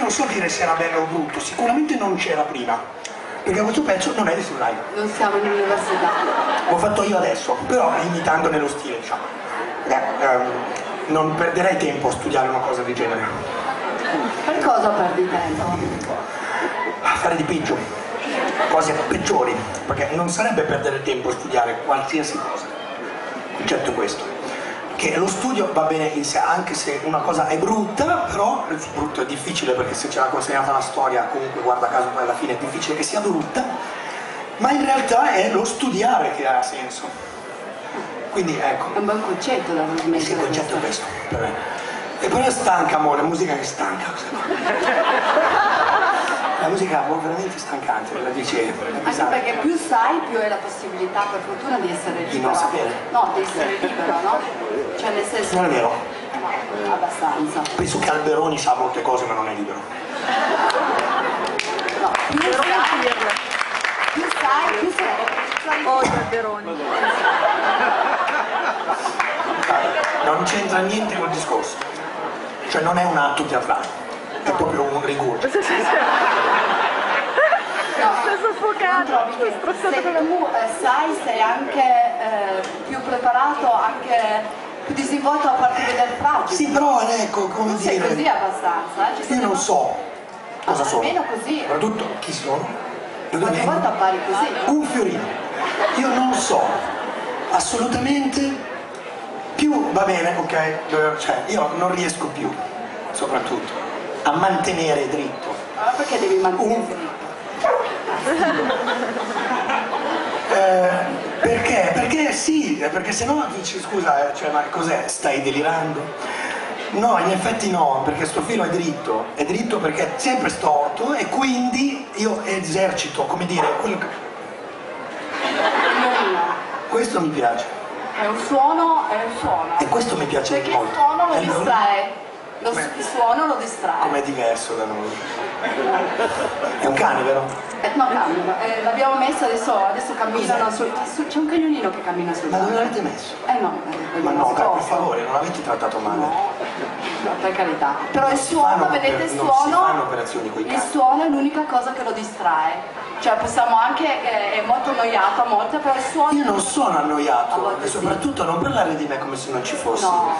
non so dire se era bello o brutto, sicuramente non c'era prima, perché questo pezzo non è di Sublime. Non siamo in università. L'ho fatto io adesso, però imitando nello stile, diciamo. Non perderei tempo a studiare una cosa del genere. Per cosa perdi tempo? A fare di peggio, cose peggiori, perché non sarebbe perdere tempo a studiare qualsiasi cosa. Il concetto è questo, che lo studio va bene in sé, anche se una cosa è brutta, però brutto è difficile, perché se ce l'ha consegnata la storia, comunque guarda caso poi alla fine è difficile che sia brutta, ma in realtà è lo studiare che ha senso. Quindi ecco. È un bel concetto da mettere. Sì, il concetto è questo, per me. E poi è stanca, amore, la musica è stanca. La musica è veramente stancante, la dice. Anche perché più sai, più hai la possibilità, per fortuna, di essere libero. Di non sapere. No, di essere libero, no? Cioè nel senso. Non è vero. No, abbastanza. Penso che Alberoni sa molte cose, ma non è libero. No, più sai. Oh, Alberoni. Non c'entra niente col discorso. Cioè non è un atto teatrale, è proprio un rigore. Si è soffocato. Se tu sai, sei anche più preparato, anche più disinvolto a partire dal fragile. Sì, però ecco, come sei dire. così abbastanza. Io non so cosa sono. Almeno così. Soprattutto chi sono. Qualche volta appari così. Un fiorino. Io non so assolutamente più, va bene, ok, cioè io non riesco più, soprattutto, a mantenere dritto. Allora perché devi mantenere dritto? Perché? Perché sì, perché se no dici scusa, cioè, ma cos'è? Stai delirando? No, in effetti no, perché sto filo è dritto perché è sempre storto e quindi io esercito, come dire, quello che... Questo mi piace. È un suono. E questo mi piace perché molto. Il suono lo distrae. Il suono lo distrae. Com'è diverso da noi. È un cane, vero? No, cammina. L'abbiamo messo adesso camminano c'è un cagnolino che cammina sul Ma dove mare. l'avete messo? No, Ma no, dai, per favore, non l'avete trattato male. No, per carità. Però il suono, vedete, il non si fanno suono. operazioni coi Il cani. suono è l'unica cosa che lo distrae. Cioè possiamo anche, è molto annoiato a volte, però il suono. Io non sono A annoiato volte e sì. soprattutto non parlare di me come se non ci fossi. No.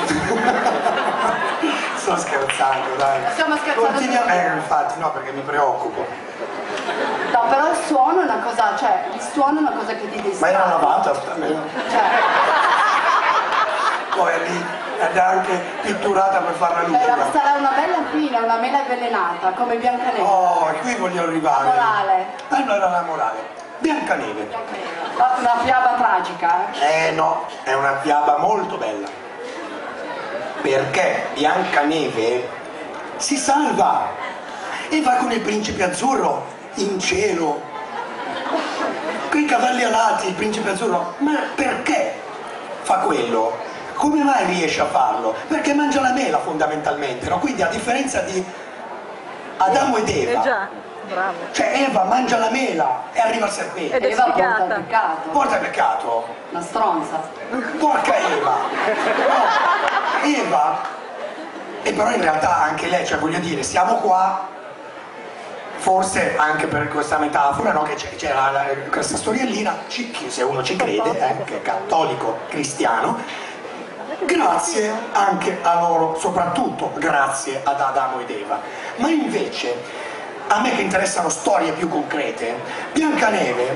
Sto scherzando, dai. Stiamo scherzando Continua... tutti. infatti, no, perché mi preoccupo. No, però il suono è una cosa, cioè il suono è una cosa che ti Ma distrae. era lavata, Cioè, poi è lì, ed è anche pitturata per farla lucida. sarà una bella fine, una mela avvelenata, come Biancaneve. Oh, qui voglio arrivare. La morale. Allora la morale. Biancaneve. Una fiaba tragica. No, è una fiaba molto bella. Perché Biancaneve si salva e va con il principe azzurro in cielo. Con i cavalli alati, il principe azzurro. Ma perché fa quello? Come mai riesce a farlo? Perché mangia la mela fondamentalmente, no? Quindi a differenza di Adamo ed Eva. già, bravo. Cioè Eva mangia la mela e arriva al serpente. Ed è Eva porta sfigata. il peccato. Porta il peccato. Una stronza. Porca Eva! No, Eva, e però in realtà anche lei, cioè voglio dire, siamo qua, forse anche per questa metafora, no? Che c'era questa storiellina, se uno ci crede, che è cattolico, cristiano, grazie anche a loro, soprattutto grazie ad Adamo ed Eva. Ma invece, a me che interessano storie più concrete, Biancaneve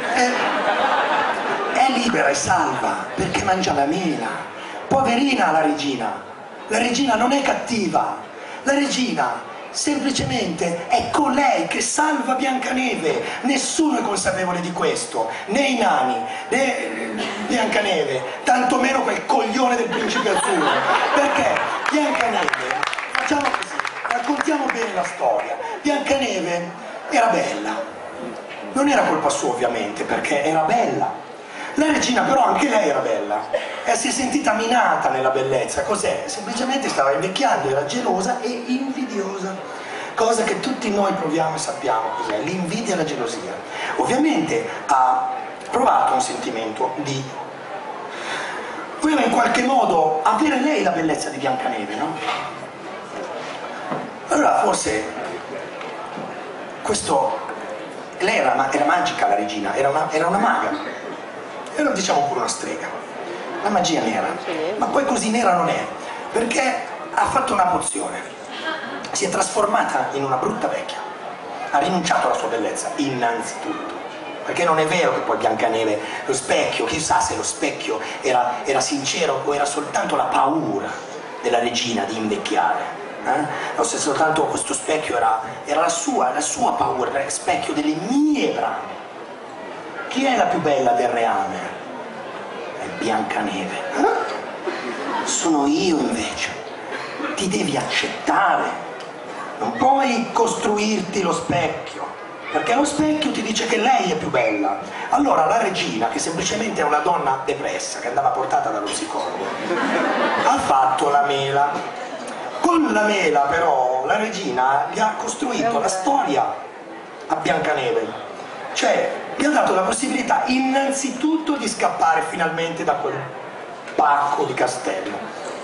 è libera e salva perché mangia la mela. Poverina la regina non è cattiva, la regina semplicemente è colei che salva Biancaneve. Nessuno è consapevole di questo, né i nani, né Biancaneve, tantomeno quel coglione del principe azzurro. Perché Biancaneve, facciamo così, raccontiamo bene la storia. Biancaneve era bella, non era colpa sua ovviamente, perché era bella. La regina però anche lei era bella e si è sentita minata nella bellezza. Cos'è? Semplicemente stava invecchiando, era gelosa e invidiosa, cosa che tutti noi proviamo e sappiamo cos'è, l'invidia e la gelosia. Ovviamente ha provato un sentimento di voleva in qualche modo avere lei la bellezza di Biancaneve, no? Allora Allora forse lei era magica, la regina, era una maga, era diciamo pure una strega, la magia nera, ma poi così nera non è, perché ha fatto una pozione, si è trasformata in una brutta vecchia, ha rinunciato alla sua bellezza innanzitutto, perché non è vero che poi Biancaneve, lo specchio, chissà se lo specchio era sincero o era soltanto la paura della regina di invecchiare. O se soltanto questo specchio era la sua paura, era lo specchio delle mie brame. Chi è la più bella del reame? È Biancaneve. Sono io invece. Ti devi accettare, non puoi costruirti lo specchio, perché lo specchio ti dice che lei è più bella. Allora la regina, che semplicemente è una donna depressa, che andava portata dallo psicologo, ha fatto la mela. Con la mela però la regina gli ha costruito la storia a Biancaneve, cioè gli ha dato la possibilità innanzitutto di scappare finalmente da quel pacco di castello.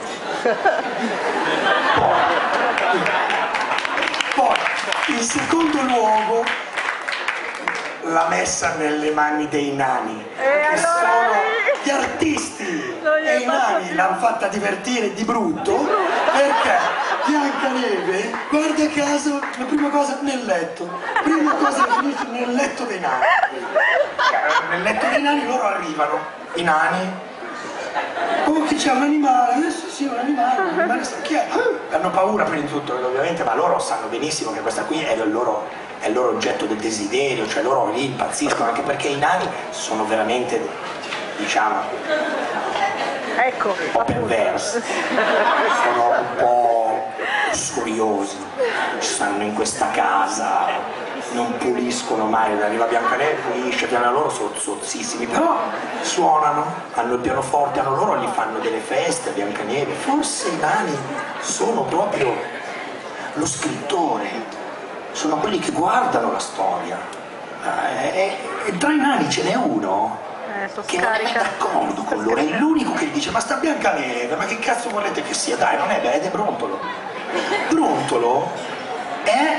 Poi in secondo luogo l'ha messa nelle mani dei nani, che sono gli artisti, e i nani l'hanno fatta divertire di brutto, perché Biancaneve, guarda caso, la prima cosa nel letto, prima cosa che finisce nel letto dei nani. Nel letto dei nani loro arrivano, i nani, oh che c'è un animale, adesso sì, un animale, chi è? Hanno paura prima di tutto ovviamente, ma loro sanno benissimo che questa qui è il loro oggetto del desiderio, cioè loro lì impazziscono, anche perché i nani sono veramente, diciamo, Ecco, un po' perversi, sono un po' furiosi, stanno in questa casa, non puliscono mai, arriva Biancaneve, pulisce, piano loro sono sozzissimi, però suonano, hanno il pianoforte, loro gli fanno delle feste a Biancaneve, forse i nani sono proprio lo scrittore, sono quelli che guardano la storia, e tra i nani ce n'è uno che non è d'accordo con loro, è l'unico che dice ma sta Biancaneve, ma che cazzo volete che sia, dai non è bene, è Brontolo. Brontolo è